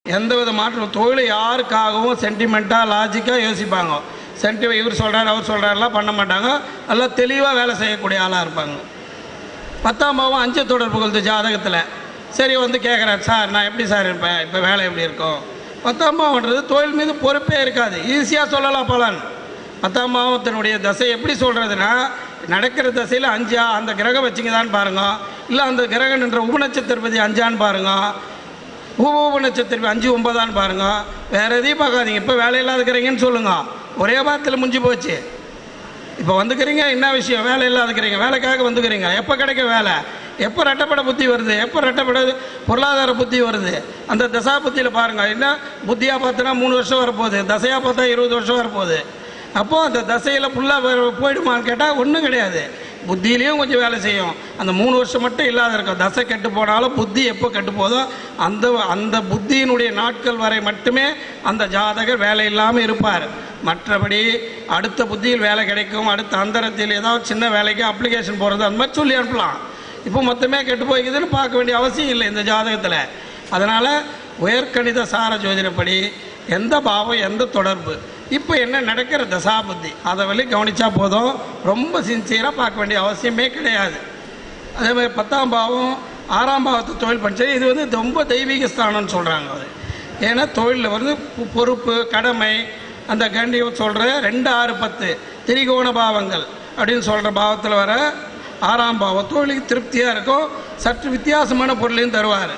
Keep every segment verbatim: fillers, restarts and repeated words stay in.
எந்த வித மாற்றம் தொழில் யாருக்காகவும் சென்டிமெண்ட்டாக லாஜிக்காக யோசிப்பாங்க. சென்டிமெண்ட் இவர் சொல்கிறார் அவர் சொல்கிறாரெலாம் பண்ண மாட்டாங்க. எல்லாம் தெளிவாக வேலை செய்யக்கூடிய ஆளாக இருப்பாங்க. பத்தாம் பாவம் அஞ்சு தொடர்பு கொள்ளுது ஜாதகத்தில். சரி வந்து கேட்குறாரு, சார் நான் எப்படி சார் இருப்பேன், இப்போ வேலை எப்படி இருக்கும்? பத்தாம் பாவம்ன்றது தொழில் மீது பொறுப்பே இருக்காது. ஈஸியாக சொல்லலாம் பலன். பத்தாம் பாவத்தினுடைய தசை எப்படி சொல்கிறதுனா, நடக்கிற தசையில் அஞ்சா அந்த கிரகம் வச்சிங்கதான்னு பாருங்க, இல்லை அந்த கிரகம் என்ற உபநட்சத்திரபதி அஞ்சான்னு பாருங்க, உப உபநட்சத்திரபதி அஞ்சு ஒன்பதான்னு பாருங்க. வேறு எதையும் பார்க்காதீங்க. இப்போ வேலையில்லாத இருக்கிறீங்கன்னு சொல்லுங்க, ஒரே வாரத்தில் முடிஞ்சு போச்சு. இப்போ வந்துக்கிறீங்க, என்ன விஷயம், வேலை இல்லாதுக்கிறீங்க, வேலைக்காக வந்துக்கிறீங்க. எப்போ கிடைக்க வேலை, எப்போ ரெட்டப்பட புத்தி வருது, எப்போ ரெட்டப்பட பொருளாதார புத்தி வருது, அந்த தசா புத்தியில் பாருங்கள். என்ன புத்தியாக பார்த்தோன்னா மூணு வருஷம் வரப்போகுது, தசையாக பார்த்தா இருபது வருஷம் வரப்போகுது. அப்போது அந்த தசையில் ஃபுல்லாக போயிடுமான்னு கேட்டால் ஒன்றும் கிடையாது. புத்தியிலையும் கொஞ்சம் வேலை செய்யும். அந்த மூணு வருஷம் மட்டும் இல்லாத இருக்கும். தசை கெட்டு போனாலும் புத்தி எப்போ கெட்டு போதோ அந்த அந்த புத்தியினுடைய நாட்கள் வரை மட்டுமே அந்த ஜாதகர் வேலை இல்லாமல் இருப்பார். மற்றபடி அடுத்த புத்தியில் வேலை கிடைக்கும், அடுத்த அந்தரத்தில் ஏதாவது சின்ன வேலைக்கு அப்ளிகேஷன் போகிறது அந்த மாதிரி சொல்லி அனுப்பலாம். இப்போ மொத்தமே கெட்டு போய்க்குதுன்னு பார்க்க வேண்டிய அவசியம் இல்லை இந்த ஜாதகத்தில். அதனால் உயர்கணித சார ஜோதிடப்படி எந்த பாவம் எந்த தொடர்பு, இப்போ என்ன நடக்கிற தசாபுத்தி, அதை வழி கவனித்தா போதும். ரொம்ப சின்சியராக பார்க்க வேண்டிய அவசியமே கிடையாது. அதே மாதிரி பத்தாம் பாவம் ஆறாம் பாவத்தை தொழில் பண்ணிச்சு. இது வந்து ரொம்ப தெய்வீக ஸ்தானம்னு சொல்கிறாங்க. அது ஏன்னா தொழிலில் வந்து பொறுப்பு கடமை அந்த கண்டி சொல்கிற ரெண்டு ஆறு பத்து திரிகோண பாவங்கள் அப்படின்னு சொல்கிற பாவத்தில் வர ஆறாம் பாவம் தொழிலுக்கு திருப்தியாக இருக்கும். சற்று வித்தியாசமான பொருளையும் தருவார்.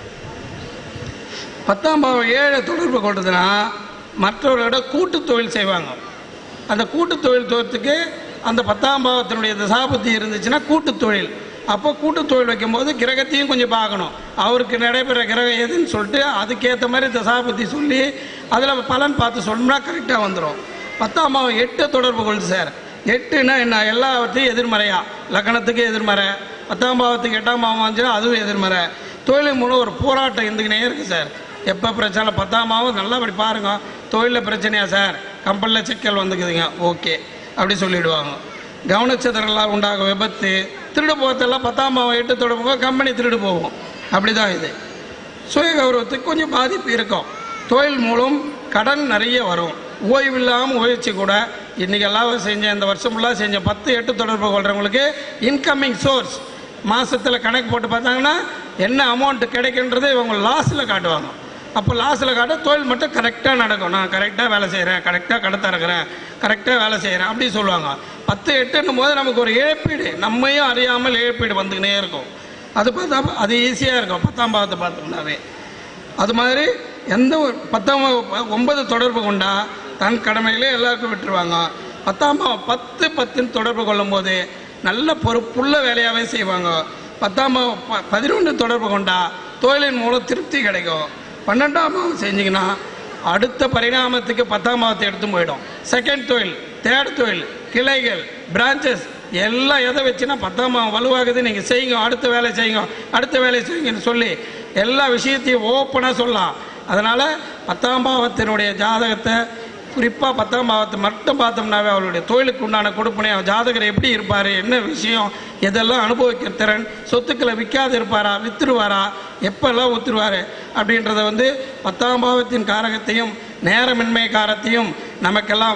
பத்தாம் பாவம் ஏழை தொடர்பு கொண்டதுன்னா மற்றவர்களோட கூட்டு தொழில் செய்வாங்க. அந்த கூட்டு தொழில் தோறத்துக்கு அந்த பத்தாம் பாவத்தினுடைய தசாபுத்தி இருந்துச்சுன்னா கூட்டு தொழில். அப்போ கூட்டு தொழில் வைக்கும்போது கிரகத்தையும் கொஞ்சம் பார்க்கணும். அவருக்கு நடைபெற கிரகம் எதுன்னு சொல்லிட்டு அதுக்கேற்ற மாதிரி தசாபுத்தி சொல்லி அதில் பலன் பார்த்து சொன்னோம்னா கரெக்டாக வந்துடும். பத்தாம் பாவம் எட்டு தொடர்பு கொள்ளுது சார். எட்டுன்னா என்ன, எல்லாவற்றையும் எதிர்மறையா, லக்னத்துக்கு எதிர்மறை, பத்தாம் பாவத்துக்கு எட்டாம் பாவம் வந்துச்சுன்னா அதுவும் எதிர்மறை. தொழில் மூலம் ஒரு போராட்டம் இருந்துக்கினே இருக்குது சார். எப்போ பிரச்சனை, பத்தாம் பாவம் நல்லா அப்படி பாருங்க, தொழிலில் பிரச்சனையா சார், கம்பெனியில் சிக்கல் வந்துக்குதுங்க, ஓகே அப்படி சொல்லிவிடுவாங்க. கவனச்சிதறலால் உண்டாகும் விபத்து, திருடு போகிறதெல்லாம் பத்தாம் பாவம் எட்டு தொடர்புங்க, கம்பெனி திருடு போகும். அப்படி தான் இது. சுய கௌரவத்துக்கு கொஞ்சம் பாதிப்பு இருக்கும். தொழில் மூலம் கடன் நிறைய வரும். ஓய்வு இல்லாமல் முயற்சி கூட இன்றைக்கெல்லாம் செஞ்ச இந்த வருஷம் ஃபுல்லாக செஞ்ச பத்து எட்டு தொடர்பு கொள்கிறவங்களுக்கு இன்கமிங் சோர்ஸ் மாதத்தில் கணக்கு போட்டு பார்த்தாங்கன்னா என்ன அமௌண்ட்டு கிடைக்குன்றது இவங்க லாஸில் காட்டுவாங்க. அப்போ லாஸில் காட்ட தொழில் மட்டும் கரெக்டாக நடக்கும். நான் கரெக்டாக வேலை செய்கிறேன், கரெக்டாக கடத்த இருக்கிறேன், கரெக்டாக வேலை செய்கிறேன் அப்படி சொல்லுவாங்க. பத்து எட்டுன்னும் போது நமக்கு ஒரு இழப்பீடு, நம்மையும் அறியாமல் இழப்பீடு வந்துக்கினே இருக்கும். அது பார்த்தா அது ஈஸியாக இருக்கும் பத்தாம் பாவத்தை பார்த்தோம்னாவே. அது மாதிரி எந்த ஒரு பத்தாம் ஒன்பது தொடர்பு கொண்டா தன் கடமையிலே எல்லாருக்கும் விட்டுருவாங்க. பத்தாம் பாவம் பத்து பத்துன்னு தொடர்பு கொள்ளும் போது நல்ல பொறுப்புள்ள வேலையாகவே செய்வாங்க. பத்தாம் பாவம் ப பதினொன்று தொடர்பு கொண்டா தொழிலின் மூலம் திருப்தி கிடைக்கும். பன்னெண்டாம் பாவம் செஞ்சிங்கன்னா அடுத்த பரிணாமத்துக்கு பத்தாம் பாவத்தை எடுத்து போயிடும். செகண்ட் தொழில், தேர்ட் தொழில், கிளைகள், பிரான்ச்சஸ் எல்லாம் எதை வச்சுன்னா பத்தாம் பாவம் வலுவாகுது, நீங்கள் செய்யுங்க, அடுத்த வேலை செய்யுங்க, அடுத்த வேலை செய்யுங்கன்னு சொல்லி எல்லா விஷயத்தையும் ஓப்பனாக சொல்லலாம். அதனால் பத்தாம் பாவத்தினுடைய ஜாதகத்தை குறிப்பாக பத்தாம் பாவத்தை மட்டும் பார்த்தோம்னாவே அவருடைய தொழிலுக்கு உண்டான கொடுப்பனை, ஜாதகர் எப்படி இருப்பார், என்ன விஷயம், எதெல்லாம் அனுபவிக்கிற திறன், சொத்துக்களை விற்காது இருப்பாரா, விற்றுருவாரா, எப்பெல்லாம் ஒத்துருவார் அப்படின்றத வந்து பத்தாம் பாவத்தின் காரகத்தையும் நேரமின்மை காரத்தையும் நமக்கெல்லாம்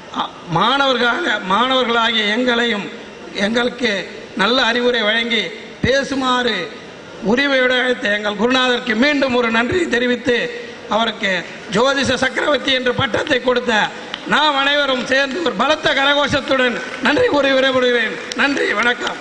மாணவர்களாக மாணவர்களாகிய எங்களையும் எங்களுக்கு நல்ல அறிவுரை வழங்கி பேசுமாறு உரிமையோடு அழைத்த எங்கள் குருநாதருக்கு மீண்டும் ஒரு நன்றி தெரிவித்து அவருக்கு ஜோதிஷ சக்கரவர்த்தி என்ற பட்டத்தை கொடுத்த நாம் அனைவரும் சேர்ந்து ஒரு பலத்த கரகோஷத்துடன் நன்றி கூறி விரைவுறுகிறேன். நன்றி, வணக்கம்.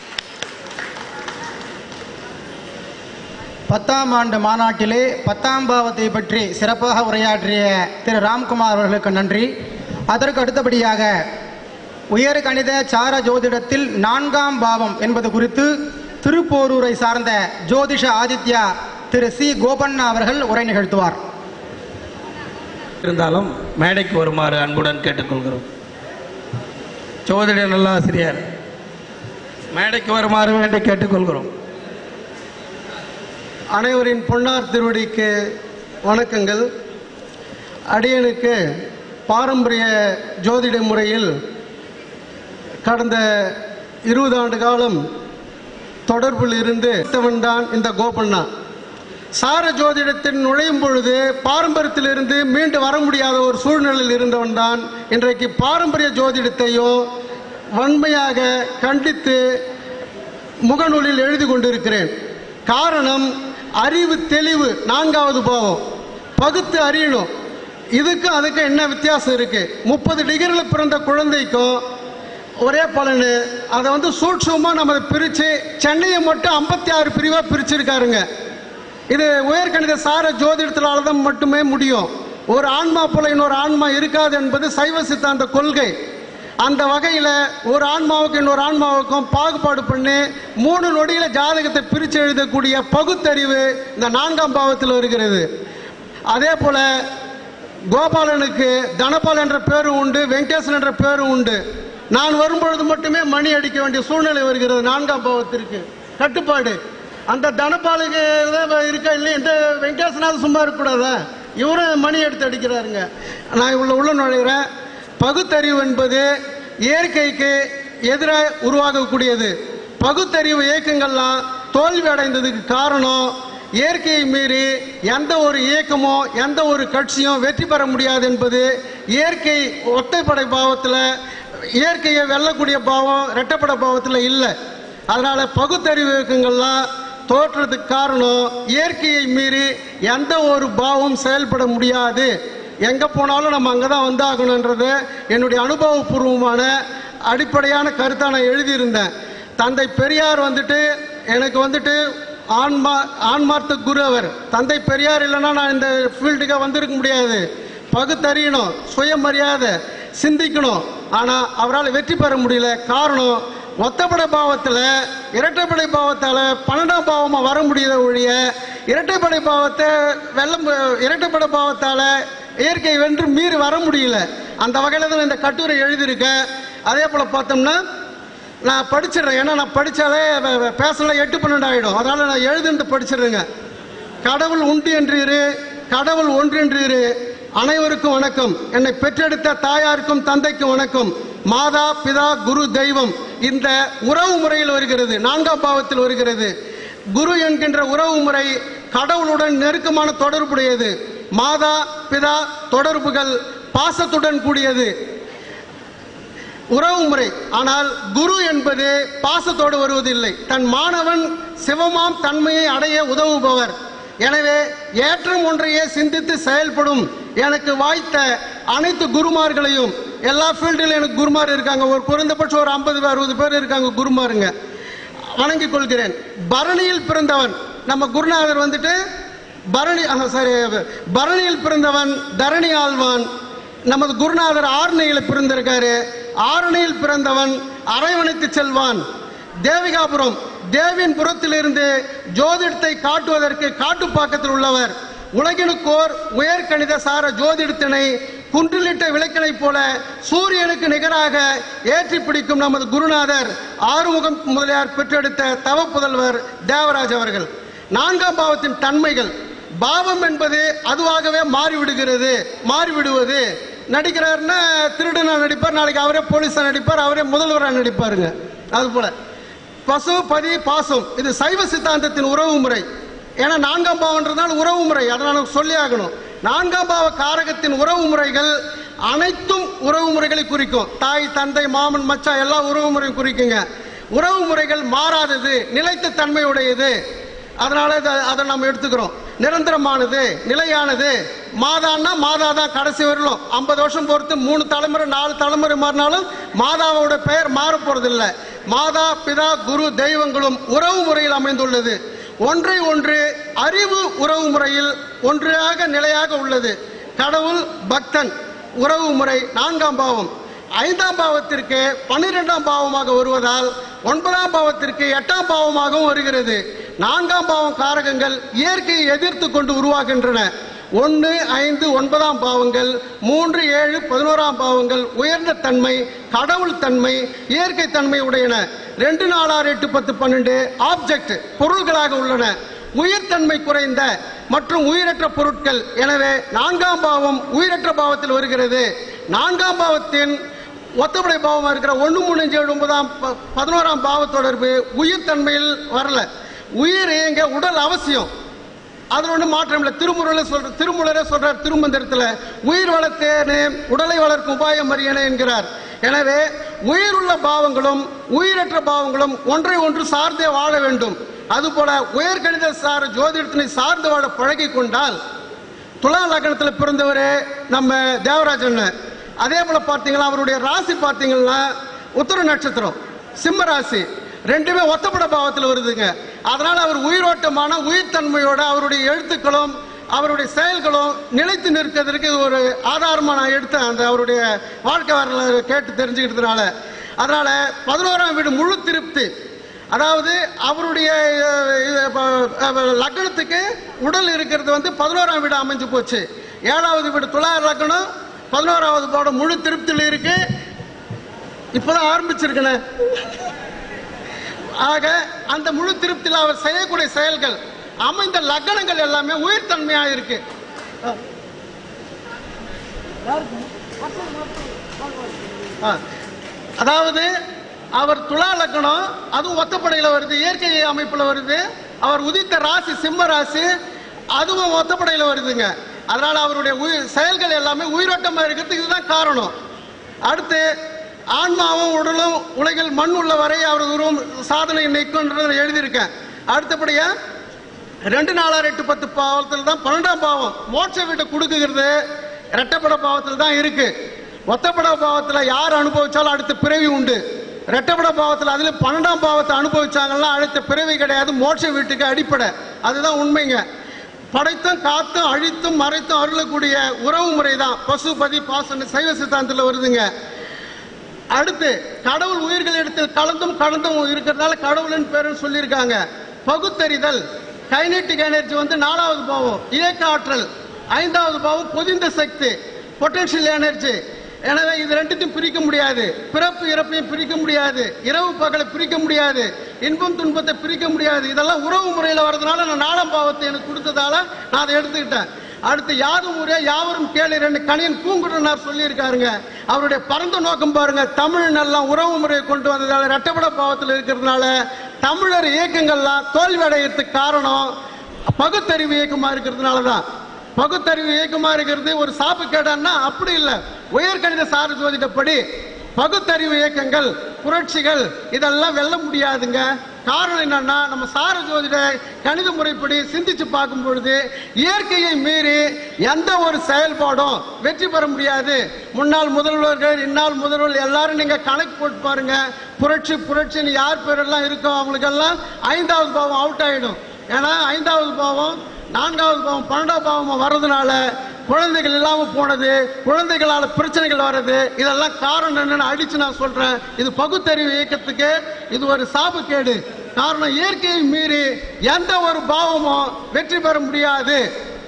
பத்தாம் ஆண்டு மாநாட்டிலே பத்தாம் பாவத்தை பற்றி சிறப்பாக உரையாற்றிய திரு ராம்குமார் அவர்களுக்கு நன்றி. அதற்கு அடுத்தபடியாக உயர் கணித சார ஜோதிடத்தில் நான்காம் பாவம் என்பது குறித்து திருப்போரூரை சார்ந்த ஜோதிஷ ஆதித்யா திரு சி கோபண்ணா அவர்கள் உரை நிகழ்த்துவார். இருந்தாலும் மேடைக்கு வருமாறு அன்புடன் கேட்டுக்கொள்கிறோம். ஜோதிட நல்லாசிரியர் மேடைக்கு வருமாறு வேண்டி கேட்டுக்கொள்கிறோம். அனைவரின் பொன்னார் திருவடிக்கு வணக்கங்கள். அடியனுக்கு பாரம்பரிய ஜோதிட முறையில் கடந்த இருபது ஆண்டு காலம் தொடர்பில் இருந்து தான் இந்த கோபண்ணா. சார ஜோதிடத்தில் நுழையும் பொழுது பாரம்பரியத்திலிருந்து மீண்டு வர முடியாத ஒரு சூழ்நிலையில் இருந்தவன் தான் இன்றைக்கு பாரம்பரிய ஜோதிடத்தையோ வன்மையாக கண்டித்து முகநூலில் எழுதி கொண்டிருக்கிறேன். காரணம், அறிவு தெளிவு நான்காவது பாவம், பகுத்து அறியணும். இதுக்கு அதுக்கு என்ன வித்தியாசம் இருக்கு? முப்பது டிகிரியில் பிறந்த குழந்தைக்கும் ஒரே பலனு. அதை வந்து சூட்சமாக நம்ம பிரித்து சென்னையை மட்டும் ஐம்பத்தி ஆறு பிரிவாக பிரிச்சிருக்காருங்க. இது உயர்கணித சார ஜோதிடத்தினால தான் மட்டுமே முடியும். ஒரு ஆன்மா போல இன்னொரு ஆன்மா இருக்காது என்பது சைவ சித்தாந்த கொள்கை. அந்த வகையில் ஒரு ஆன்மாவுக்கு இன்னொரு ஆன்மாவுக்கும் பாகுபாடு பண்ணி மூணு நொடியில் ஜாதகத்தை பிரித்து எழுதக்கூடிய பகுத்தறிவு இந்த நான்காம் பாவத்தில் வருகிறது. அதே போல் கோபாலனுக்கு தனபால் என்ற பேரும் உண்டு, வெங்கடேசன் என்ற பேரும் உண்டு. நான் வரும்பொழுது மட்டுமே மணி அடிக்க வேண்டிய சூழ்நிலை வருகிறது. நான்காம் பாவத்திற்கு கட்டுப்பாடு. அந்த தனபாலுக்கு இருக்கா இல்லையா? இந்த வெங்கடேசனாவது சும்மா இருக்கக்கூடாதா? இவரும் மணி எடுத்து அடிக்கிறாருங்க. நான் இவ்வளோ உள்ள நுழைகிறேன். பகுத்தறிவு என்பது இயற்கைக்கு எதிராக உருவாகக்கூடியது. பகுத்தறிவு இயக்கங்கள்லாம் தோல்வி அடைந்ததுக்கு காரணம், இயற்கையை மீறி எந்த ஒரு இயக்கமோ எந்த ஒரு கட்சியும் வெற்றி பெற முடியாது என்பது இயற்கை ஒற்றைப்படை பாவத்தில், இயற்கையை வெல்லக்கூடிய பாவம் இரட்டைப்படை பாவத்தில் இல்லை. அதனால பகுத்தறிவு இயக்கங்கள்லாம் தோற்றத்துக்கு காரணம், இயற்கையை மீறி எந்த ஒரு பாவம் செயல்பட முடியாது. எங்கே போனாலும் நம்ம அங்கே தான் வந்தாகணுன்றது என்னுடைய அனுபவபூர்வமான அடிப்படையான கருத்தை நான் எழுதியிருந்தேன். தந்தை பெரியார் வந்துட்டு எனக்கு வந்துட்டு ஆன்மா ஆன்மார்த்த குரு. அவர் தந்தை பெரியார் இல்லைன்னா நான் இந்த ஃபீல்டுக்கு வந்திருக்க முடியாது. பகுத்தறியணும், சுயமரியாதை, சிந்திக்கணும். ஆனால் அவரால் வெற்றி பெற முடியல. காரணம், ஒத்தப்படை பாவத்தில் இரட்டைப்படை பாவத்தால் பன்னெண்டாம் பாவமாக வர முடியாத ஒழிய இரட்டைப்படை பாவத்தை வெள்ளம் இரட்டைப்படை பாவத்தால் இயற்கை வென்று மீறி வர முடியல. அந்த வகையில் தான் இந்த கட்டுரை எழுதியிருக்கேன். அதே போல் பார்த்தோம்னா நான் படிச்சிடுறேன். ஏன்னா நான் படித்தாலே பேசல எட்டு பன்னெண்டு ஆகிடும். அதனால் நான் எழுதுன்னு படிச்சிடுறேங்க. கடவுள் உண்டு என்று இரு, கடவுள் ஒன்று என்று இரு. அனைவருக்கும் வணக்கம். என்னை பெற்றெடுத்த தாயாருக்கும் தந்தைக்கும் வணக்கம். மாதா பிதா குரு தெய்வம் இந்த உறவு முறையில் வருகிறது. நான்காம் பாவத்தில் வருகிறது. குரு என்கின்ற உறவு முறை கடவுளுடன் நெருக்கமான தொடர்புடையது. மாதா பிதா தொடர்புகள் பாசத்துடன் கூடியது உறவு முறை. ஆனால் குரு என்பது பாசத்தோடு வருவதில்லை. தன் மாணவன் சிவமாம் தன்மையை அடைய உதவுபவர். எனவே ஏற்றம் ஒன்றையே சிந்தித்து செயல்படும் எனக்கு வாய்த்த அனைத்து குருமார்களையும், எல்லா ஃபீல்டிலும் எனக்கு குருமார் இருக்காங்க. ஒரு குறைந்தபட்சம் ஒரு ஐம்பது அறுபது பேர் இருக்காங்க குருமாருங்க, வணங்கிக் கொள்கிறேன். பரணியில் பிறந்தவன் நம்ம குருநாதர் வந்துட்டு பரணி சாரி பரணியில் பிறந்தவன் தரணி ஆழ்வான். நமது குருநாதர் ஆரணியில் பிறந்திருக்காரு. ஆரணியில் பிறந்தவன் அரவணைத்து செல்வான். தேவிகாபுரம் தேவியின் புறத்திலிருந்து ஜோதிடத்தை காட்டுவதற்கு காட்டுப்பாக்கத்தில் உள்ளவர். உலகினுக்கோர் உயர்கணித சார ஜோதிடத்தினை குன்றிலிட்ட விளக்கினை போல சூரியனுக்கு நிகராக ஏற்றி பிடிக்கும் நமது குருநாதர் ஆறுமுகம் முதலியார் பெற்றெடுத்த தவ புதல்வர் தேவராஜ் அவர்கள். நான்காம் பாவத்தின் தன்மைகள். பாவம் என்பது அதுவாகவே மாறிவிடுகிறது. மாறிவிடுவது. நடிக்கிறாருன்னா திருடனா நடிப்பார், நாளைக்கு அவரே போலீஸா நடிப்பார், அவரே முதல்வராக நடிப்பாருங்க. அதுபோல பசு பதி பாசம் இது சைவ சித்தாந்தத்தின் உறவு முறை. ஏன்னா நான்காம் பாவம்ன்றதுனால உறவு முறை, அதை நான் சொல்லி ஆகணும். நான்காம் பாவ காரகத்தின் உறவு முறைகள் அனைத்தும் உறவு முறைகளை குறிக்கும். தாய் தந்தை மாமன் மச்சான் எல்லா உறவு முறையும் குறிக்குங்க. உறவு முறைகள் மாறாதது, நிலைத்த தன்மையுடையது. அதனால அதை நம்ம எடுத்துக்கிறோம். நிரந்தரமானது, நிலையானது. மாதான்னா மாதா தான் கடைசி வரலும். ஐம்பது வருஷம் பொறுத்து மூணு தலைமுறை நாலு தலைமுறை மாறினாலும் மாதாவோட பெயர் மாற போறதில்லை. மாதா பிதா குரு தெய்வங்களும் உறவு முறையில் அமைந்துள்ளது. ஒன்றை ஒன்று அறிவு உறவு முறையில் ஒன்றாக நிலையாக உள்ளது. கடவுள் பக்தன் உறவு முறை நான்காம் பாவம். ஐந்தாம் பாவத்திற்கு பன்னிரெண்டாம் பாவமாக வருவதால் ஒன்பதாம் பாவத்திற்கு எட்டாம் பாவமாகவும் வருகிறது. நான்காம் பாவம் காரகங்கள் இயற்கையை எதிர்த்து கொண்டு உருவாகின்றன. ஒன்று ஐந்து ஒன்பதாம் பாவங்கள், மூன்று ஏழு பதினோராம் பாவங்கள் உயர்ந்த தன்மை, கடவுள் தன்மை, இயற்கை தன்மை உடையன. ரெண்டு நாலு ஆறு எட்டு பத்து பன்னெண்டு ஆப்ஜெக்ட் பொருள்களாக உள்ளன. உயிர்த்தன்மை குறைந்த மற்றும் உயிரற்ற பொருட்கள். எனவே நான்காம் பாவம் உயிரற்ற பாவத்தில் வருகிறது. நான்காம் பாவத்தின் ஒத்தப்படை பாவமாக இருக்கிற ஒன்று மூணு அஞ்சு ஏழு ஒன்பதாம் பதினோராம் பாவ தொடர்பு உயிர் தன்மையில் வரல. உயிர் இங்க உடல் அவசியம். அதில் ஒன்றும் மாற்றம் இல்லை. திருமுறை சொல்ற திருமுறை சொல்றார் திருமந்திரத்தில், உயிர் வளர்த்தேனே உடலை வளர்க்கும் உபாயம் அறியனே என்கிறார். எனவே உயிருள்ள பாவங்களும் உயிரற்ற பாவங்களும் ஒன்றை ஒன்று சார்ந்தே வாழ வேண்டும். அதுபோல உயர்கணித சார ஜோதிடத்தினை சார்ந்து வாழ பழகி கொண்டால், துலா லக்னத்தில் பிறந்தவரே நம்ம தேவராஜன், அதே போல பார்த்தீங்கன்னா அவருடைய ராசி பார்த்தீங்கன்னா உத்தர நட்சத்திரம், சிம்ம ராசி, ரெண்டுமே ஒத்தப்பட பாவத்தில் வருதுங்க. அதனால் அவர் உயிரோட்டமான உயிர்த்தன்மையோட அவருடைய எழுத்துக்களும் அவருடைய செயல்களும் நிலைத்து நிற்கிறதுக்கு ஒரு ஆதாரமாக நான் எடுத்தேன் அந்த அவருடைய வாழ்க்கை வரலாறு கேட்டு தெரிஞ்சுக்கிறதுனால. அதனால் பதினோராம் வீடு முழு திருப்தி, அதாவது அவருடைய லக்னத்துக்கு உடல் இருக்கிறது வந்து பதினோராம் வீடு அமைஞ்சு போச்சு. ஏழாவது வீடு துலா லக்னம், பதினோராவது பாடம் முழு திருப்தியில் இருக்கு. இப்போதான் ஆரம்பிச்சிருக்கேன். ஆக அந்த முழு திருப்தியில் அவர் செய்யக்கூடிய செயல்கள் அமைந்த லக்னங்கள் எல்லாமே உயிர்த்தன்மையாக இருக்கு. அதாவது அவர் துலா லக்னம், அதுவும் ஒத்தப்படையில் வருது, இயற்கை அமைப்பில் வருது. அவர் உதித்த ராசி சிம்ம ராசி, அதுவும் ஒத்தப்படையில் வருதுங்க. அதனால அவருடைய உயிர் செயல்கள் எல்லாமே உயிரோட்டமாக இருக்கிறதுக்கு இதுதான் காரணம். அடுத்து ஆன்மாவும் உடலும் உலகில் மண் உள்ள வரை அவர் உருவம் சாதனை நிற்கின்றது எழுதியிருக்கேன். அடுத்தபடியா ரெண்டு நாலாறு எட்டு பத்து பாவத்தில் தான் பன்னெண்டாம் பாவம் மோட்ச வீட்டை கொடுக்குகிறது ரெட்டப்பட பாவத்தில் தான் இருக்கு. ஒத்தப்பட பாவத்தில் யார் அனுபவிச்சாலும் அடுத்த பிறவி உண்டு. ரெட்டப்பட பாவத்தில் அதில் பன்னெண்டாம் பாவத்தை அனுபவிச்சாங்கன்னா அடுத்த பிறவி கிடையாது, மோட்ச வீட்டுக்கு அடிப்படை. அதுதான் உண்மைங்க. படைத்தும் காத்தும் அழித்தும் மறைத்தும் அருளக்கூடிய உறவு முறை தான் பசுபதி பாசன சைவ சித்தாந்தத்தில் வருதுங்க. அடுத்து கடவுள் உயிர்கள் இடத்தில் கலந்தும் கலந்தும் இருக்கிறதால கடவுளின் பேருன்னு சொல்லியிருக்காங்க. பகுத்தறிதல், கைனெட்டிக் எனர்ஜி வந்து நாலாவது பாவம், இயக்க ஆற்றல். ஐந்தாவது பாவம் பொதிந்த சக்தி, பொட்டன்ஷியல் எனர்ஜி. எனவே இது ரெண்டுத்தையும் பிரிக்க முடியாது. பிறப்பு இறப்பையும் பிரிக்க முடியாது, இரவு பகலை பிரிக்க முடியாது, இன்பம் துன்பத்தை பிரிக்க முடியாது. இதெல்லாம் உறவு முறையில் வர்றதுனால நான் நாலாம் பாவத்தை எனக்கு கொடுத்ததால நான் அதை எடுத்துக்கிட்டேன். அடுத்து யாதும் ஊரே யாவரும் கேளு ரெண்டு கணியன் பூங்குடனார் சொல்லியிருக்காருங்க. அவருடைய பரந்த நோக்கம் பாருங்க. தமிழ் நல்லா உறவு முறையை கொண்டு வந்ததால ரெட்டப்பட பாவத்தில் இருக்கிறதுனால தமிழர் இயக்கங்கள்லாம் தோல்வி அடைகிறதுக்கு காரணம் பகுத்தறிவு இயக்கமா இருக்கிறதுனால தான். பகுத்தறிவு இயக்கமா இருக்கிறது ஒரு சாப்பு கேடான்னா அப்படி இல்லை. உயர்கணித சார ஜோதிடப்படி பகுத்தறிவு இயக்கங்கள் புரட்சிகள் இதெல்லாம் வெல்ல முடியாதுங்க. காரணம் என்னன்னா நம்ம சார ஜோதிட கணித முறைப்படி சிந்திச்சு பார்க்கும் பொழுது இயற்கையை மீறி எந்த ஒரு செயல்பாடும் வெற்றி பெற முடியாது. முன்னாள் முதல்வர்கள் இந்நாள் முதல்வர்கள் எல்லாரும் நீங்க கணக்கு போட்டு பாருங்க. புரட்சி புரட்சின்னு யார் பேரெல்லாம் இருக்கோ அவங்களுக்கெல்லாம் ஐந்தாவது பாவம் அவுட் ஆயிடும். ஏன்னா ஐந்தாவது பாவம் நான்காவது பாவம் பன்னெண்டாவது பாவம் வர்றதுனால குழந்தைகள் இல்லாமல் போனது, குழந்தைகளால் பிரச்சனைகள் வர்றது, இதெல்லாம் காரணம் என்னன்னு அடிச்சு நான் சொல்றேன். இது பகுத்தறிவு இயக்கத்துக்கு இது ஒரு சாபக்கேடு. காரணம் இயற்கையை மீறி எந்த ஒரு பாவமும் வெற்றி பெற முடியாது.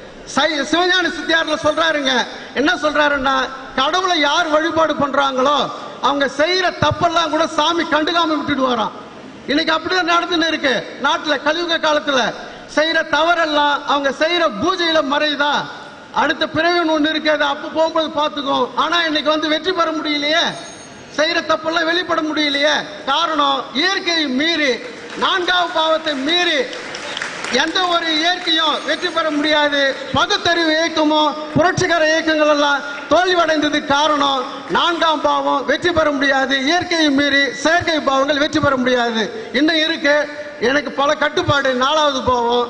சிவஞானி சித்தியார்ல சொல்றாருங்க. என்ன சொல்றாருன்னா, கடவுளை யார் வழிபாடு பண்றாங்களோ அவங்க செய்யற தப்பெல்லாம் கூட சாமி கண்டுக்காம விட்டுட்டு வரான். இன்னைக்கு அப்படிதான் நடந்துன்னு இருக்கு நாட்டில். கலியுக காலத்துல செய்யற தவறெல்லாம் அவங்க செய்யற பூஜையில மறையுதா, அடுத்த பிறவின்னு ஒன்று இருக்காது, அப்போ போகும்போது பார்த்துக்கும். ஆனா இன்னைக்கு வந்து வெற்றி பெற முடியலையே, செய்யற தப்பெல்லாம் வெளிப்பட முடியலையே. காரணம் இயற்கையை மீறி, நான்காவது பாவத்தை மீறி எந்த ஒரு இயற்கையும் வெற்றி பெற முடியாது. பகுத்தறிவு இயக்கமும் புரட்சிகர இயக்கங்கள் எல்லாம் தோல்வியடைந்ததுக்கு காரணம் நான்காம் பாவம் வெற்றி பெற முடியாது. இயற்கையை மீறி செயற்கை பாவங்கள் வெற்றி பெற முடியாது. இன்னும் இருக்கு எனக்கு பல கட்டுப்பாடு. நாலாவது பாவம்.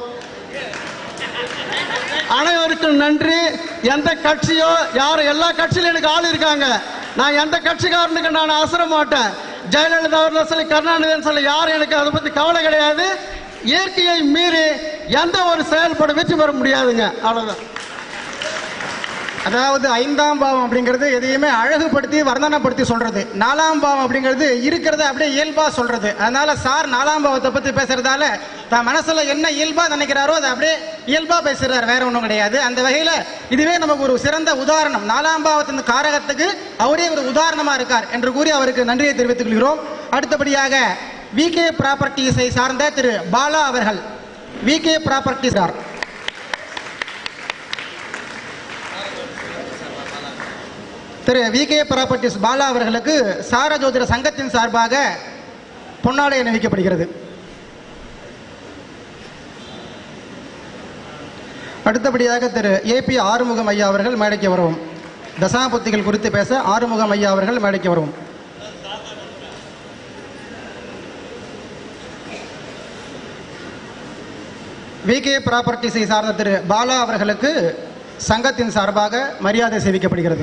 அனைவருக்கும் நன்றி. எந்த கட்சியோ யார், எல்லா கட்சியிலும் எனக்கு ஆள் இருக்காங்க. நான் எந்த கட்சிக்காரனுக்கு நான் அசர மாட்டேன். ஜெயலலிதா அவர்கள் சொல்லி கருணாநிதி சொல்லி யாரும் எனக்கு அதை பத்தி கவலை கிடையாது. இயற்கையை மீறி எந்த ஒரு செயல்பாடு வெற்றி பெற முடியாதுங்க. அவ்வளவுதான். அதாவது ஐந்தாம் பாவம் அப்படிங்கிறது எதையுமே அழகுபடுத்தி வர்ணனைப்படுத்தி சொல்றது. நாலாம் பாவம் அப்படிங்கிறது இருக்கிறத அப்படியே இயல்பா சொல்றது. அதனால சார் நாலாம் பாவத்தை பத்தி பேசுறதால தான் மனசுல என்ன இயல்பா நினைக்கிறாரோ அதை அப்படியே இயல்பா பேசுறாரு, வேற ஒன்றும் கிடையாது. அந்த வகையில இதுவே நமக்கு ஒரு சிறந்த உதாரணம். நாலாம் பாவத்தின் காரகத்துக்கு அவரே ஒரு உதாரணமா இருக்கார் என்று கூறி அவருக்கு நன்றியை தெரிவித்துக் கொள்கிறோம். அடுத்தபடியாக வி கே ப்ராப்பர்ட்டிஸை சார்ந்த திரு பாலா அவர்கள். V K properties Thiru V K properties Bala அவர்களுக்கு சார ஜோதிட சங்கத்தின் சார்பாக பொன்னாடை அணிவிக்கப்படுகிறது. அடுத்தபடியாக திரு ஏ பி ஆறுமுகம் ஐயா அவர்கள் மேடைக்கு வரவும். தசாபுத்திகள் குறித்து பேச ஆறுமுகம் ஐயா அவர்கள் மேடைக்கு வரவும். வி கே ப்ராப்பர்ட்டிஸை சார்ந்த திரு பாலா அவர்களுக்கு சங்கத்தின் சார்பாக மரியாதை சேவிக்கப்படுகிறது.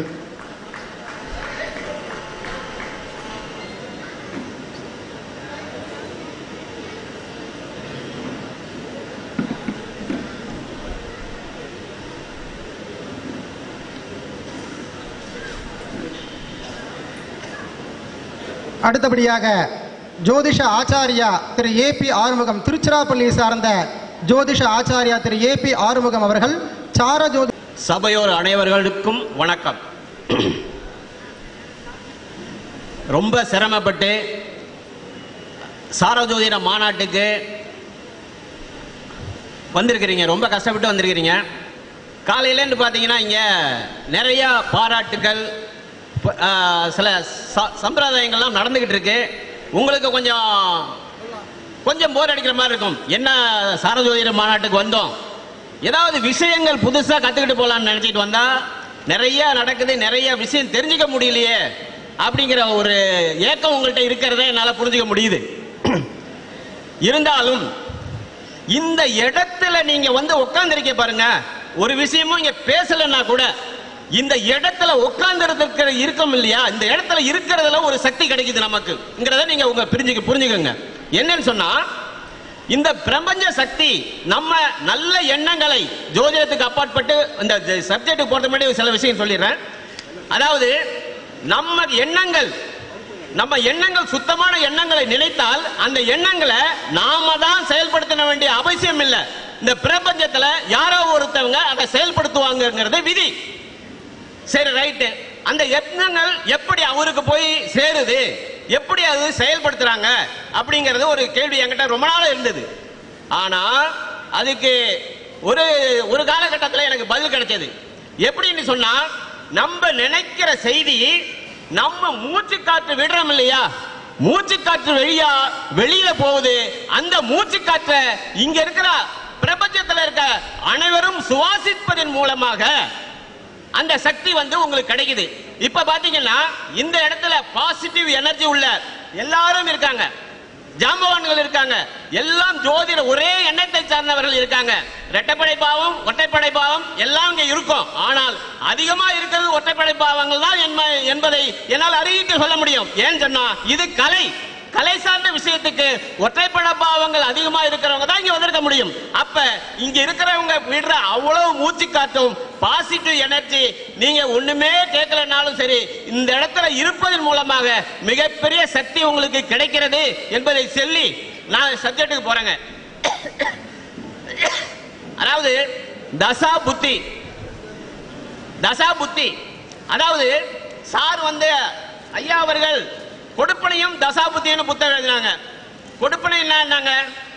அடுத்தபடியாக ஜோதிஷ ஆச்சாரியா திரு ஏ பி ஆறுமுகம், திருச்சிராப்பள்ளியை சார்ந்த ஜோதிஷ ஆச்சாரியா திரு ஏ பி ஆறுமுகம் அவர்கள் சார ஜோதி. சபையோர் அனைவர்களுக்கும் வணக்கம். ரொம்ப சிரமப்பட்டு சாரஜோதிட மாநாட்டுக்கு வந்திருக்கிறீங்க, ரொம்ப கஷ்டப்பட்டு வந்திருக்கிறீங்க. காலையிலேருந்து பார்த்தீங்கன்னா இங்கே நிறையா பாராட்டுகள், சில சம்பிரதாயங்கள்லாம் நடந்துக்கிட்டு இருக்கு. உங்களுக்கு கொஞ்சம் கொஞ்சம் போர் அடிக்கிற மாதிரி இருக்கும். என்ன சாரஜோதிட மாநாட்டுக்கு வந்தோம், ஏதாவது விஷயங்கள் புதுசாக கற்றுக்கிட்டு போகலான்னு நினச்சிட்டு வந்தால் நிறைய நடக்குது, நிறைய விஷயம் தெரிஞ்சுக்க முடியலையே அப்படிங்கிற ஒரு ஏக்கம் உங்கள்கிட்ட இருக்கிறத என்னால் புரிஞ்சுக்க முடியுது. இருந்தாலும் இந்த இடத்துல நீங்கள் வந்து உட்காந்துருக்க பாருங்க, ஒரு விஷயமும் இங்கே பேசலைன்னா கூட இந்த இடத்துல உட்கார்ந்துருக்கிற இருக்கும் இல்லையா, இந்த இடத்துல இருக்கிறதுல ஒரு சக்தி கிடைக்குது நமக்குங்கிறத நீங்க உங்க பிரிஞ்சுக்க புரிஞ்சுக்கோங்க. என்னன்னு சொன்னா, இந்த பிரபஞ்ச சக்தி நம்ம நல்ல எண்ணங்களை, ஜோதிடத்துக்கு அப்பாற்பட்டு இந்த சப்ஜெக்ட் போறது முன்னாடி சில விஷயம் சொல்லிடுறேன். அதாவது நம்ம எண்ணங்கள் நம்ம எண்ணங்கள் சுத்தமான எண்ணங்களை நினைத்தால் அந்த எண்ணங்களை நாம தான் செயல்படுத்த வேண்டிய அவசியம் இல்லை. இந்த பிரபஞ்சத்துல யாரோ ஒருத்தவங்க அதை செயல்படுத்துவாங்கிறது விதி. சரி, ரைட்டு. அந்த எண்ணங்கள் எப்படி அவருக்கு போய் சேருது, எப்படி அது செயல்படுத்துறாங்க அப்படிங்கிறது ஒரு கேள்வி என்கிட்ட ரொம்ப நாள் இருந்தது. ஆனா அதுக்கு ஒரு ஒரு காலகட்டத்தில் எனக்கு பதில் கிடைச்சது. எப்படின்னு சொன்னா, நம்ம நினைக்கிற செய்தி நம்ம மூச்சு காற்று விடுறோம் இல்லையா, மூச்சு காற்று வெளியா வெளியில போகுது. அந்த மூச்சு காற்றை இங்க இருக்கிற பிரபஞ்சத்தில் இருக்க அனைவரும் சுவாசிப்பதன் மூலமாக அந்த சக்தி வந்து உங்களுக்கு கிடைக்குது. இப்ப பாத்தீங்கன்னா இந்த இடத்துல பாசிட்டிவ் எனர்ஜி உள்ள எல்லாரும் இருக்காங்க, ஜாம்பவான்கள் இருக்காங்க, எல்லாம் ஜோதிட ஒரே எண்ணத்தை சார்ந்தவர்கள் இருக்காங்க. இரட்டைப்படை பாவம், ஒற்றைப்படை பாவம் எல்லாம் இங்க இருக்கும். ஆனால் அதிகமா இருக்கிறது ஒற்றைப்படை பாவங்கள் தான் என்பதை என்னால் அறிவிக்க சொல்ல முடியும். ஏன்னு சொன்னா, இது கலை கலை சார்ந்த விஷயத்துக்கு ஒற்றைப்படை பாவங்கள் அதிகமா இருக்கிறவங்க தான் இங்க வந்திருக்க முடியும். அப்ப இங்க இருக்கிறவங்க விடுற அவ்வளவு மூச்சு காட்டும் பாசிட்டிவ் எனர்ஜி நீங்க ஒண்ணுமே கேட்கலனாலும் சரி, இந்த இடத்துல இருப்பதன் மூலமாக மிகப்பெரிய சக்தி உங்களுக்கு கிடைக்கிறது என்பதை சொல்லி நான் சப்ஜெக்டுக்கு போறேங்க. அதாவது தசா புத்தி தசா புத்தி அதாவது சார் வந்து ஐயா அவர்கள் கொடுப்பனையும் தசாபுத்தியும் புத்தகம் எழுதினாங்க. கொடுப்பனை என்னன்னாங்க,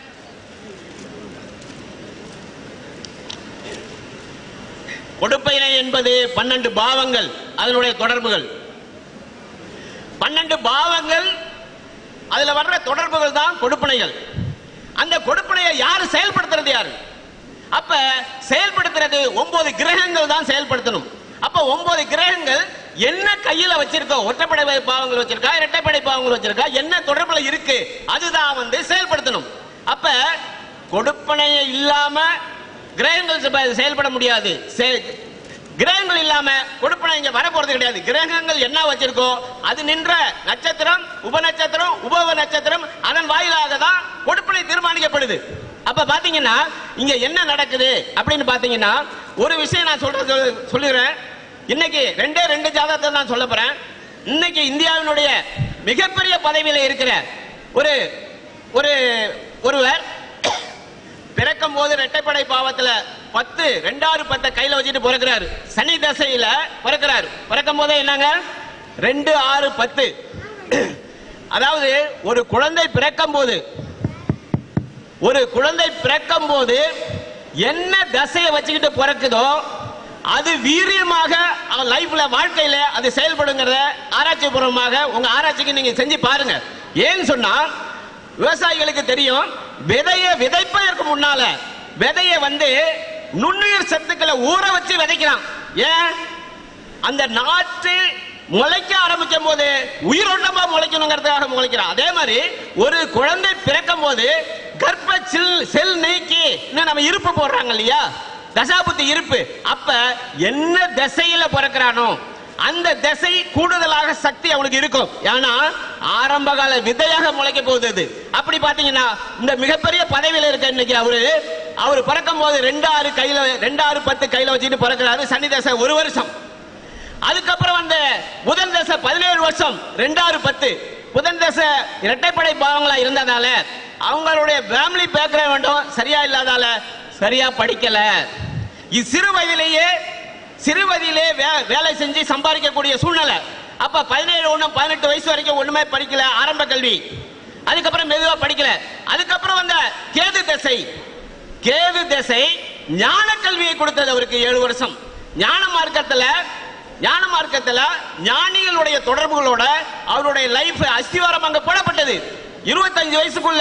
கொடுப்பனை என்பது பன்னெண்டு பாவங்கள், அதனுடைய தொடர்புகள். பன்னெண்டு பாவங்கள், அதுல வர்ற தொடர்புகள் தான் கொடுப்பனைகள். அந்த கொடுப்பனையை யாரு செயல்படுத்துறது? யாரு? அப்ப செயல்படுத்துறது ஒன்பது கிரகங்கள் தான் செயல்படுத்தணும். அப்ப ஒன்பது கிரகங்கள் என்ன கையில வச்சிருக்கோ, ஒற்றைப்படை பாவங்கள் வச்சிருக்கா, இரட்டைப்படை பாவங்கள் வச்சிருக்கா, என்ன தொடர்புல இருக்கு, அதுதான் வந்து செயல்படுத்தணும். அப்ப கொடுப்பனையை இல்லாம கிரகங்கள் செயல்பட முடியாது. கிரகங்கள் இல்லாம கொடுப்பனை இங்க வர போறது கிடையாது. கிரகங்கள் என்ன வச்சிருக்கோ அது நின்ற நட்சத்திரம், உப நட்சத்திரம், உபவ நட்சத்திரம், அதன் வாயிலாக தான் கொடுப்பனை தீர்மானிக்கப்படுது. அப்ப பாத்தீங்கன்னா இங்க என்ன நடக்குது அப்படின்னு பாத்தீங்கன்னா, ஒரு விஷயம் நான் சொல்றது சொல்லிடுறேன். இன்னைக்கு ரெண்டே ரெண்டு ஜாதகத்தை நான் சொல்ல போறேன். இன்னைக்கு இந்தியாவினுடைய மிகப்பெரிய பதவியில இருக்கிற ஒரு ஒரு ஒருவர் பிறக்கும் போது இரட்டைப்படை பாவத்துல பத்து ரெண்டாறு பத்தை கையில வச்சுட்டு பிறக்கிறாரு. சனி தசையில பிறக்கிறாரு. பிறக்கும் போதே என்னங்க, ரெண்டு ஆறு பத்து. அதாவது ஒரு குழந்தை பிறக்கும் போது ஒரு குழந்தை பிறக்கும் போது என்ன தசையை வச்சுக்கிட்டு பிறக்குதோ அது வீரியமாக அவன் லைஃப்ல வாழ்க்கையில அது செயல்படுங்கிறத ஆராய்ச்சி பூர்வமாக உங்க ஆராய்ச்சிக்கு நீங்க செஞ்சு பாருங்க. ஏன்னு சொன்னா, விவசாயிகளுக்கு தெரியும், விதையை விதைப்பதற்கு முன்னால விதையை வந்து நுண்ணுயிர் சத்துக்களை ஊற வச்சு விதைக்கிறான். ஏன்? அந்த நாற்று முளைக்க ஆரம்பிக்கும் போது உயிரோட்டமா முளைக்கணுங்கிறதுக்காக முளைக்கிறான். அதே மாதிரி ஒரு குழந்தை பிறக்கும் போது கர்ப்ப செல் நீக்கி நம்ம இருப்பு போடுறாங்க இல்லையா, தசாபுத்தி இருப்பு. அப்ப என்ன திசையில பிறக்கிறானோ அந்த திசை கூடுதலாக சக்தி அவனுக்கு இருக்கும். ஏன்னா ஆரம்ப கால விதையாக முளைக்க போகுது. அப்படி பாத்தீங்கன்னா இந்த மிகப்பெரிய பதவியில இருக்க இன்னைக்கு அவரு அவரு பிறக்கும் போது ரெண்டு ஆறு கையில ரெண்டு ஆறு பத்து கையில வச்சுட்டு பிறக்கிறாரு. சனி தசை ஒரு வருஷம். அதுக்கப்புறம் அந்த புதன் தசை பதினேழு வருஷம், ரெண்டாறு பத்து. புதன் தசை இரட்டைப்படை பாவங்களா இருந்ததால அவங்களுடைய ஃபேமிலி பேக்ரவுண்ட் சரியா இல்லாதால சரியா படிக்கல. சிறு வயதிலேயே சிறு வயதிலே வேலை செஞ்சு சம்பாதிக்கக்கூடிய சூழ்நிலை. அப்ப பதினேழு ஒண்ணு பதினெட்டு வயசு வரைக்கும் ஒண்ணுமே படிக்கல, ஆரம்ப கல்வி. அதுக்கப்புறம் மெதுவா படிக்கல. அதுக்கப்புறம் வந்த கேது தசை. கேது தசை ஞான கல்வியை கொடுத்தது அவருக்கு ஏழு வருஷம். ஞான மார்க்கத்துல ஞான மார்க்கத்துல ஞானிகளுடைய தொடர்புகளோட அவருடைய லைஃப் அஸ்திவாரம் அங்க போடப்பட்டது. இருபத்தஞ்சு வயசுக்குள்ள